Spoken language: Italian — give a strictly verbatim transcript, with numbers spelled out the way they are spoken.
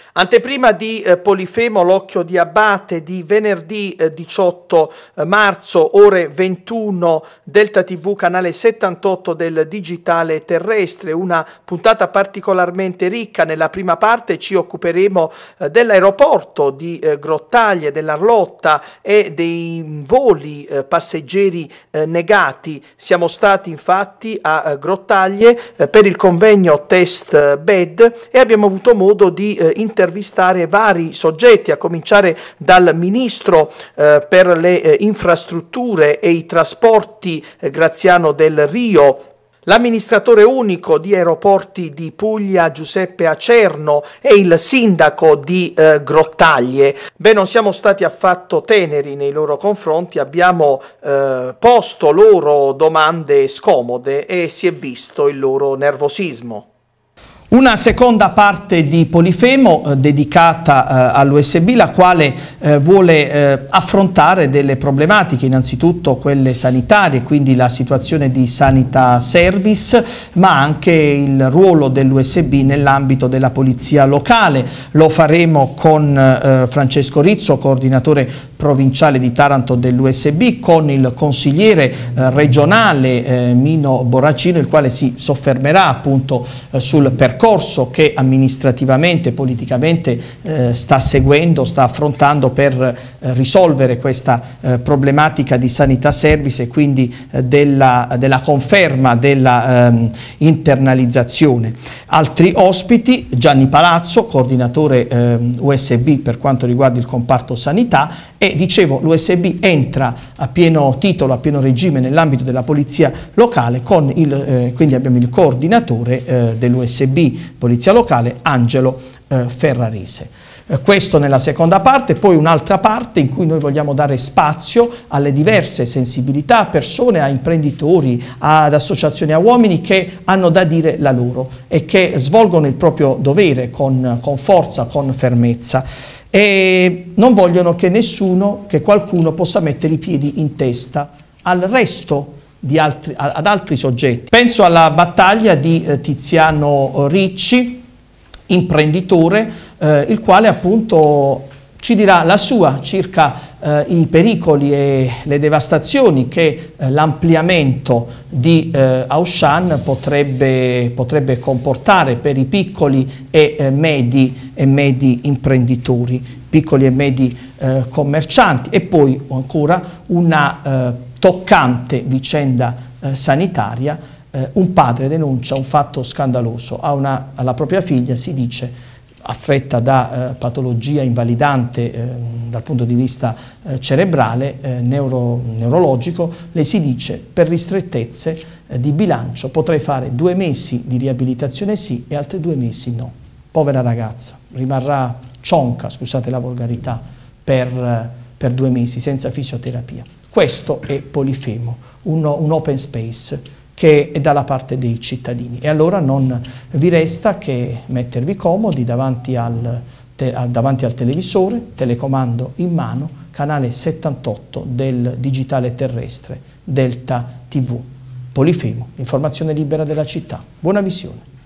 Anteprima di eh, Polifemo, l'occhio di Abate di venerdì eh, diciotto marzo, ore ventuno, Delta tivù, canale settantotto del digitale terrestre, una puntata particolarmente ricca. Nella prima parte ci occuperemo eh, dell'aeroporto di eh, Grottaglie, dell'Arlotta e dei voli eh, passeggeri eh, negati. Siamo stati infatti a eh, Grottaglie eh, per il convegno Test Bed e abbiamo avuto modo di eh, intervistare vari soggetti, a cominciare dal ministro eh, per le eh, infrastrutture e i trasporti eh, Graziano Del Rio, l'amministratore unico di Aeroporti di Puglia Giuseppe Acerno e il sindaco di eh, Grottaglie. Beh, non siamo stati affatto teneri nei loro confronti, abbiamo eh, posto loro domande scomode e si è visto il loro nervosismo. Una seconda parte di Polifemo eh, dedicata eh, all'U S B, la quale eh, vuole eh, affrontare delle problematiche, innanzitutto quelle sanitarie, quindi la situazione di Sanità Service, ma anche il ruolo dell'U S B nell'ambito della polizia locale. Lo faremo con eh, Francesco Rizzo, coordinatore provinciale di Taranto dell'U S B, con il consigliere eh, regionale eh, Mino Borracino, il quale si soffermerà appunto eh, sul percorso percorso che amministrativamente e politicamente eh, sta seguendo, sta affrontando per eh, risolvere questa eh, problematica di Sanità Service e quindi eh, della, della conferma della ehm, internalizzazione. Altri ospiti: Gianni Palazzo, coordinatore eh, U S B per quanto riguarda il comparto sanità, e dicevo l'U S B entra a pieno titolo, a pieno regime nell'ambito della polizia locale, con il, eh, quindi abbiamo il coordinatore eh, dell'U S B Polizia Locale, Angelo eh, Ferrarese. Eh, questo nella seconda parte. Poi un'altra parte in cui noi vogliamo dare spazio alle diverse sensibilità, a persone, a imprenditori, ad associazioni, a uomini che hanno da dire la loro e che svolgono il proprio dovere con, con forza, con fermezza, e non vogliono che nessuno, che qualcuno possa mettere i piedi in testa al resto di altri, ad altri soggetti. Penso alla battaglia di eh, Tiziano Ricci, imprenditore, eh, il quale appunto ci dirà la sua circa eh, i pericoli e le devastazioni che eh, l'ampliamento di eh, Auchan potrebbe, potrebbe comportare per i piccoli e, eh, medi, e medi imprenditori, piccoli e medi eh, commercianti. E poi ancora una eh, toccante vicenda eh, sanitaria. Eh, un padre denuncia un fatto scandaloso a una, alla propria figlia, si dice affetta da eh, patologia invalidante eh, dal punto di vista eh, cerebrale, eh, neuro, neurologico. Le si dice: per ristrettezze eh, di bilancio potrei fare due mesi di riabilitazione sì e altri due mesi no. Povera ragazza, rimarrà cionca, scusate la volgarità, per, eh, per due mesi senza fisioterapia. Questo è Polifemo, un, un open space che è dalla parte dei cittadini, e allora non vi resta che mettervi comodi davanti al, te, davanti al televisore, telecomando in mano, canale settantotto del digitale terrestre Delta tivù. Polifemo, l'informazione libera della città. Buona visione.